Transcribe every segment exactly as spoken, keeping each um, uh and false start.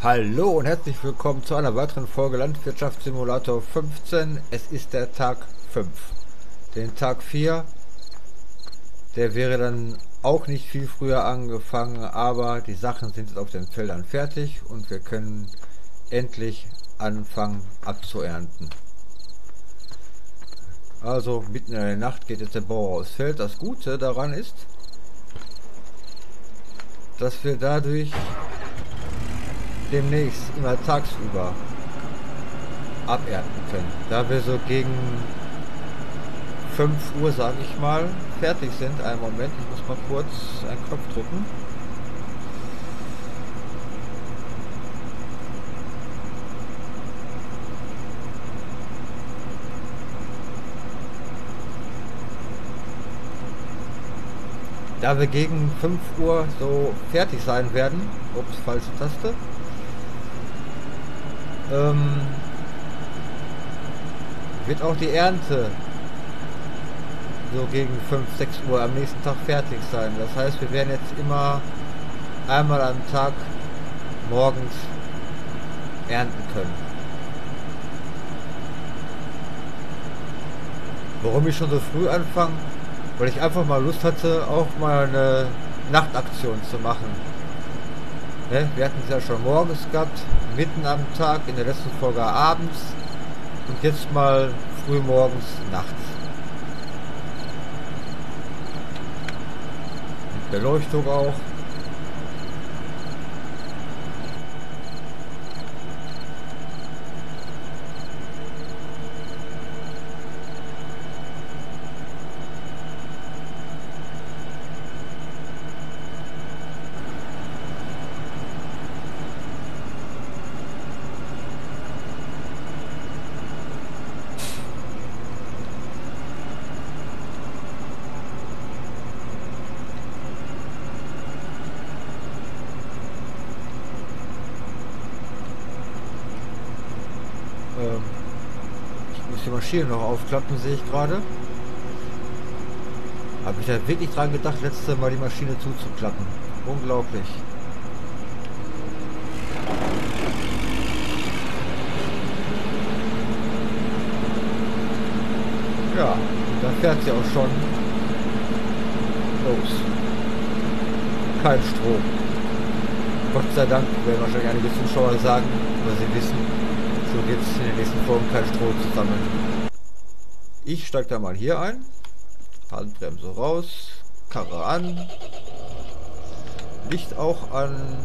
Hallo und herzlich willkommen zu einer weiteren Folge Landwirtschaftssimulator fünfzehn. Es ist der Tag fünf. Den Tag vier, der wäre dann auch nicht viel früher angefangen, aber die Sachen sind jetzt auf den Feldern fertig und wir können endlich anfangen abzuernten. Also mitten in der Nacht geht jetzt der Bauer aufs Feld. Das Gute daran ist, dass wir dadurch demnächst immer tagsüber abernten können. Da wir so gegen fünf Uhr, sage ich mal, fertig sind. Einen Moment, ich muss mal kurz einen Knopf drücken. Da wir gegen fünf Uhr so fertig sein werden, ups, falsche Taste, ähm, wird auch die Ernte so gegen fünf, sechs Uhr am nächsten Tag fertig sein. Das heißt, wir werden jetzt immer einmal am Tag morgens ernten können. Warum ich schon so früh anfange? Weil ich einfach mal Lust hatte, auch mal eine Nachtaktion zu machen. Ne? Wir hatten es ja schon morgens gehabt, mitten am Tag, in der letzten Folge abends und jetzt mal früh morgens, nachts. Mit Beleuchtung auch. Ich muss die Maschine noch aufklappen, sehe ich gerade. Habe ich da wirklich dran gedacht, letzte Mal die Maschine zuzuklappen. Unglaublich. Ja, da fährt sie auch schon los. Kein Strom. Gott sei Dank, werden wahrscheinlich einige Zuschauer sagen, oder sie wissen, so geht es in den nächsten Folgen kein Stroh zu sammeln. Ich steige da mal hier ein. Handbremse raus. Karre an. Licht auch an.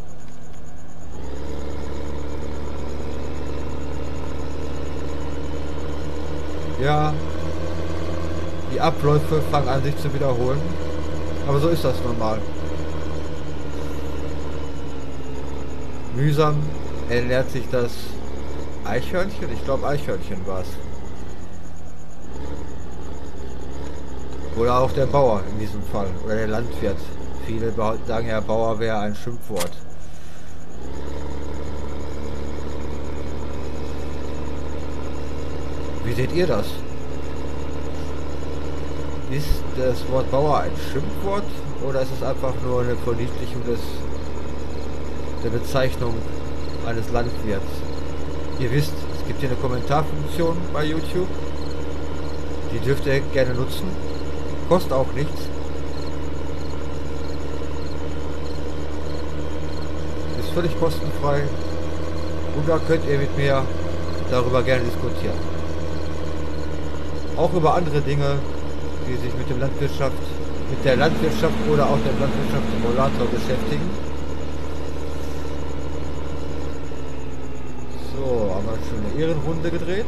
Ja. Die Abläufe fangen an sich zu wiederholen. Aber so ist das normal. Mühsam ernährt sich das Eichhörnchen? Ich glaube Eichhörnchen war es. Oder auch der Bauer in diesem Fall. Oder der Landwirt. Viele sagen ja, Bauer wäre ein Schimpfwort. Wie seht ihr das? Ist das Wort Bauer ein Schimpfwort? Oder ist es einfach nur eine Verniedlichung des, der Bezeichnung eines Landwirts? Ihr wisst, es gibt hier eine Kommentarfunktion bei YouTube. Die dürft ihr gerne nutzen. Kostet auch nichts. Ist völlig kostenfrei. Und da könnt ihr mit mir darüber gerne diskutieren. Auch über andere Dinge, die sich mit dem Landwirtschaft, mit der Landwirtschaft oder auch dem Landwirtschaftssimulator beschäftigen. So, haben wir schon eine Ehrenrunde gedreht.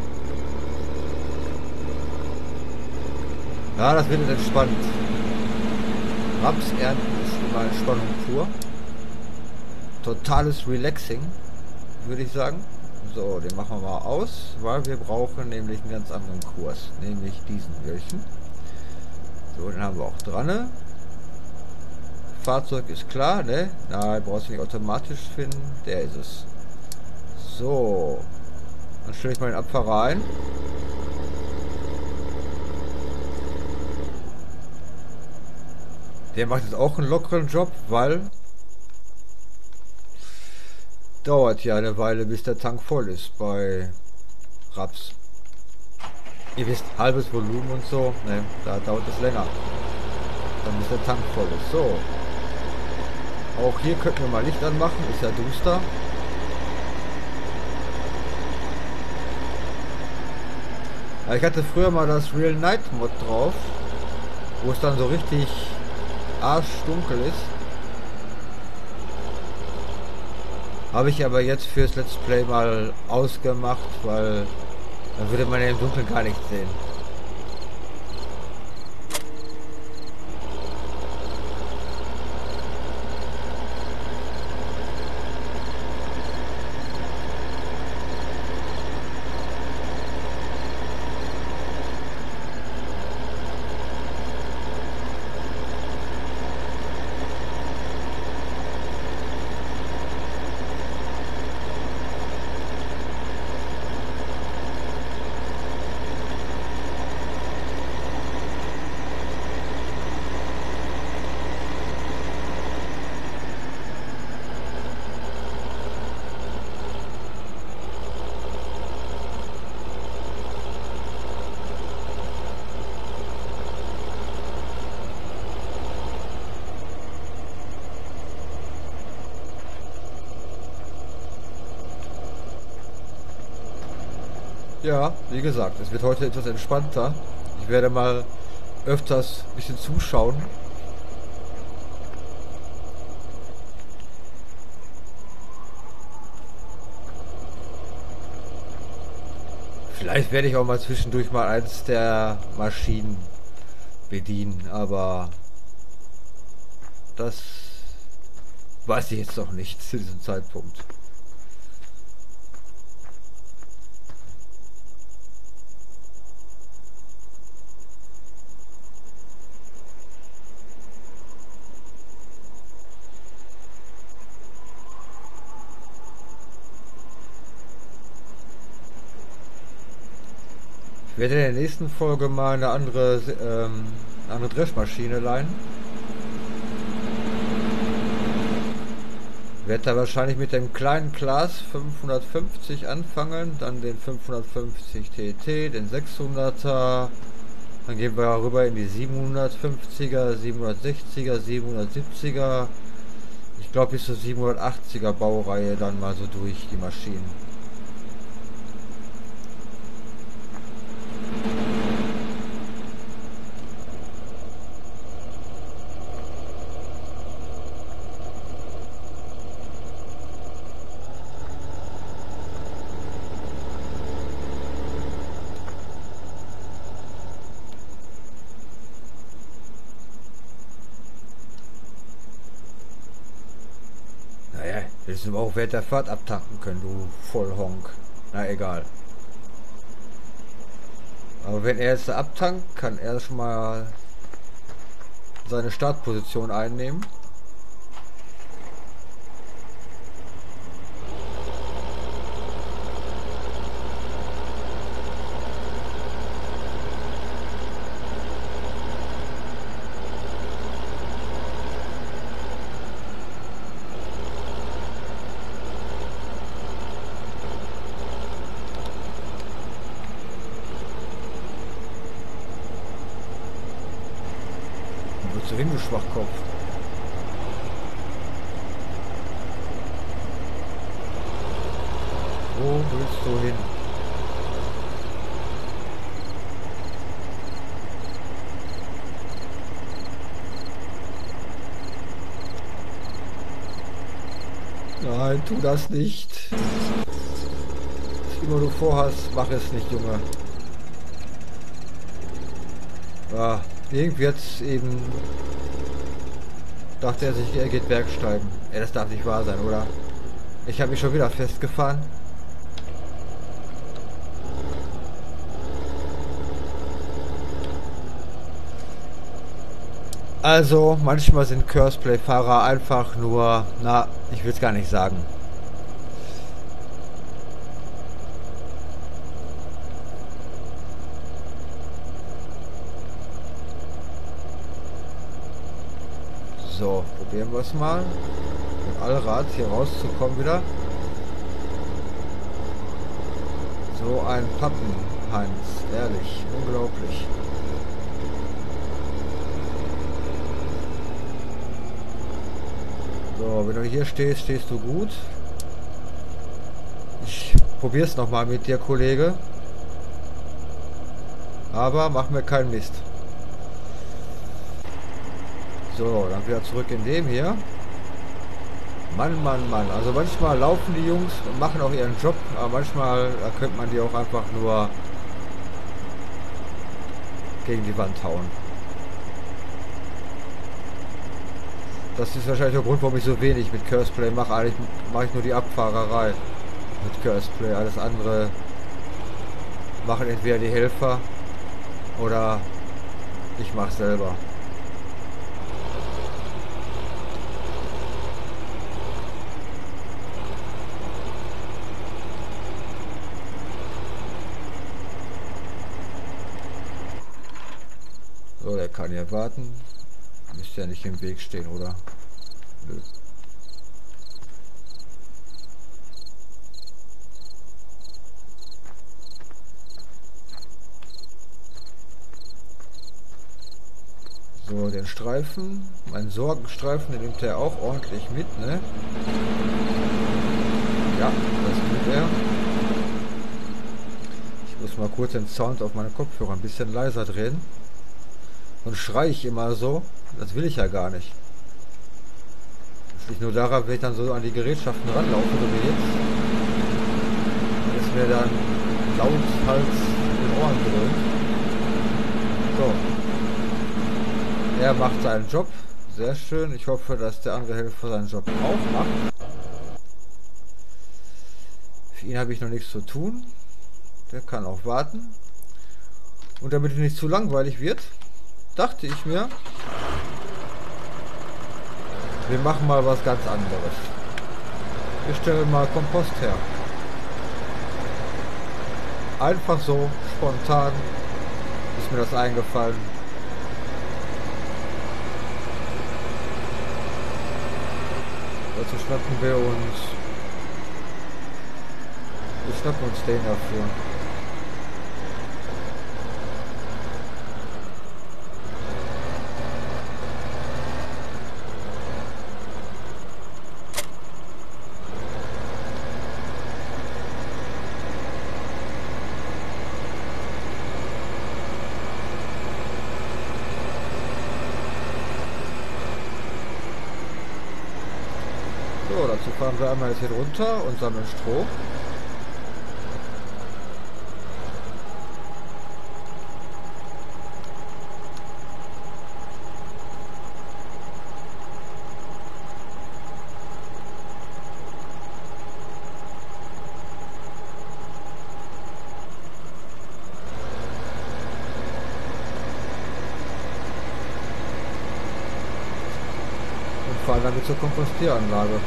Ja, das wird entspannt. Rapsernten ist immer Entspannung pur. Totales Relaxing, würde ich sagen. So, den machen wir mal aus, weil wir brauchen nämlich einen ganz anderen Kurs. Nämlich diesen welchen. So, den haben wir auch dran. Fahrzeug ist klar, ne? Nein, brauchst du nicht automatisch finden. Der ist es. So. Dann stelle ich mal den Abfahrer ein. Der macht jetzt auch einen lockeren Job, weil dauert ja eine Weile, bis der Tank voll ist bei Raps. Ihr wisst, halbes Volumen und so, ne, da dauert es länger. Dann bis der Tank voll ist. So. Auch hier könnten wir mal Licht anmachen, ist ja duster. Ich hatte früher mal das Real Night Mod drauf, wo es dann so richtig arschdunkel ist. Habe ich aber jetzt fürs Let's Play mal ausgemacht, weil dann würde man ja im Dunkeln gar nichts sehen. Ja, wie gesagt, es wird heute etwas entspannter. Ich werde mal öfters ein bisschen zuschauen. Vielleicht werde ich auch mal zwischendurch mal eins der Maschinen bedienen, aber das weiß ich jetzt noch nicht zu diesem Zeitpunkt. Ich werde in der nächsten Folge mal eine andere, ähm, eine andere Dreschmaschine leihen. Ich werde da wahrscheinlich mit dem kleinen Claas fünfhundertfünfzig anfangen, dann den fünfhundertfünfzig T T, den sechshunderter, dann gehen wir rüber in die siebenhundertfünfziger, siebenhundertsechziger, siebenhundertsiebziger, ich glaube bis zur siebenhundertachtziger Baureihe dann mal so durch die Maschinen. Hättest du auch während der Fahrt abtanken können, du Vollhonk. Na egal. Aber wenn er jetzt abtankt, kann er schon mal seine Startposition einnehmen. Wo hin, du Schwachkopf? Wo willst du hin? Nein, tu das nicht. Was immer du vorhast, mach es nicht, Junge. Ja, irgendwie jetzt eben dachte er sich, er geht Bergsteigen. Ey, das darf nicht wahr sein, oder? Ich habe mich schon wieder festgefahren. Also, manchmal sind Curseplay-Fahrer einfach nur, na, ich will es gar nicht sagen. So, probieren wir es mal. Mit Allrad hier rauszukommen wieder. So ein Pappen, Heinz. Ehrlich, unglaublich. So, wenn du hier stehst, stehst du gut. Ich probier's nochmal mit dir, Kollege. Aber mach mir keinen Mist. So, dann wieder zurück in dem hier. Mann, Mann, Mann. Also manchmal laufen die Jungs und machen auch ihren Job, aber manchmal da könnte man die auch einfach nur gegen die Wand hauen. Das ist wahrscheinlich der Grund, warum ich so wenig mit Curseplay mache. Eigentlich mache ich nur die Abfahrerei mit Curseplay. Alles andere machen entweder die Helfer oder ich mache selber. So, der kann ja warten. Müsste ja nicht im Weg stehen, oder? Nö. So, den Streifen, meinen Sorgenstreifen, den nimmt er auch ordentlich mit, ne? Ja, das tut er. Ich muss mal kurz den Sound auf meinen Kopfhörer ein bisschen leiser drehen. Sonst schreie ich immer so. Das will ich ja gar nicht. Das liegt nur daran, wenn ich dann so an die Gerätschaften ranlaufe, so wie jetzt. Dann ist mir dann lauthals in den Ohren gedröhnt. So. Er macht seinen Job. Sehr schön. Ich hoffe, dass der andere Helfer seinen Job auch macht. Für ihn habe ich noch nichts zu tun. Der kann auch warten. Und damit es nicht zu langweilig wird, dachte ich mir, wir machen mal was ganz anderes. Wir stellen mal Kompost her. Einfach so, spontan, ist mir das eingefallen. Dazu schnappen wir uns, wir schnappen uns den dafür. So, dazu fahren wir einmal jetzt hier runter und sammeln Stroh. Und fahren damit zur Kompostieranlage.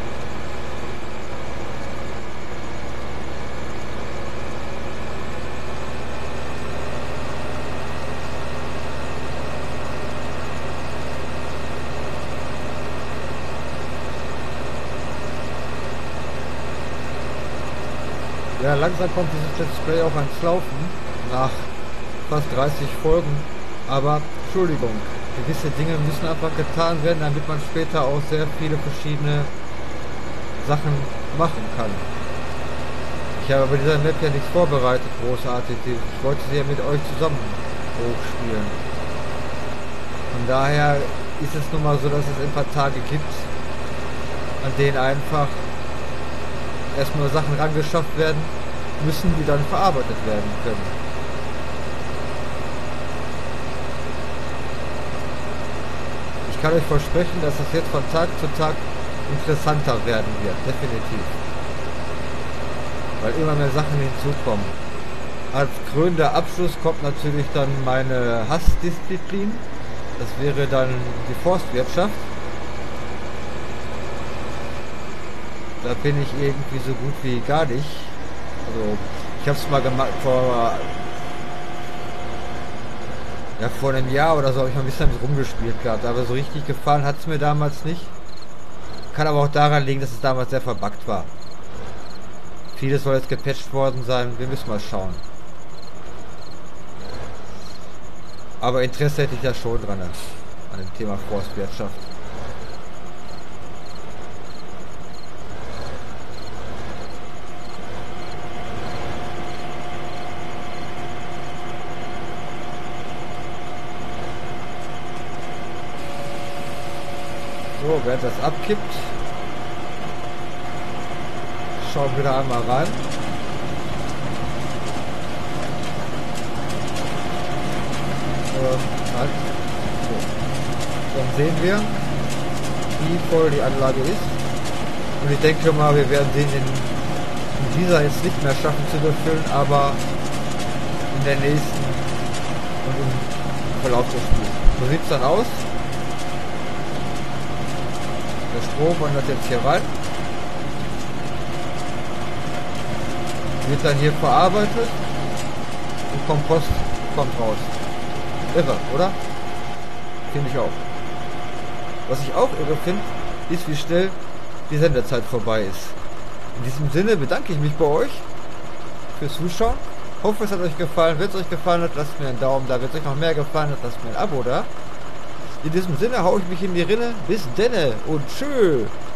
Ja, langsam kommt dieses Let's Play auch ans Laufen, nach fast dreißig Folgen, aber Entschuldigung, gewisse Dinge müssen einfach getan werden, damit man später auch sehr viele verschiedene Sachen machen kann. Ich habe bei dieser Map ja nichts vorbereitet, großartig, ich wollte sie ja mit euch zusammen hochspielen. Von daher ist es nun mal so, dass es ein paar Tage gibt, an denen einfach erstmal Sachen rangeschafft werden müssen, die dann verarbeitet werden können. Ich kann euch versprechen, dass es jetzt von Tag zu Tag interessanter werden wird, definitiv. Weil immer mehr Sachen hinzukommen. Als krönender Abschluss kommt natürlich dann meine Hassdisziplin. Das wäre dann die Forstwirtschaft. Da bin ich irgendwie so gut wie gar nicht. Also, ich habe es mal gemacht vor, ja, vor einem Jahr oder so, habe ich mal ein bisschen damit rumgespielt gehabt. Aber so richtig gefallen hat es mir damals nicht. Kann aber auch daran liegen, dass es damals sehr verbuggt war. Vieles soll jetzt gepatcht worden sein. Wir müssen mal schauen. Aber Interesse hätte ich ja schon dran an dem Thema Forstwirtschaft. So, während das abkippt, schauen wir da einmal rein. Ähm, halt. So. Dann sehen wir, wie voll die Anlage ist. Und ich denke mal, wir werden den in, in dieser jetzt nicht mehr schaffen zu befüllen, aber in der nächsten und im Verlauf des Spiels. So sieht es dann aus. Der Strom wandert jetzt hier rein. Wird dann hier verarbeitet und Kompost kommt raus. Irre, oder? Finde ich auch. Was ich auch irre finde, ist, wie schnell die Sendezeit vorbei ist. In diesem Sinne bedanke ich mich bei euch fürs Zuschauen. Hoffe, es hat euch gefallen. Wenn es euch gefallen hat, lasst mir einen Daumen da. Wenn es euch noch mehr gefallen hat, lasst mir ein Abo da. In diesem Sinne haue ich mich in die Rinne. Bis denne und tschö.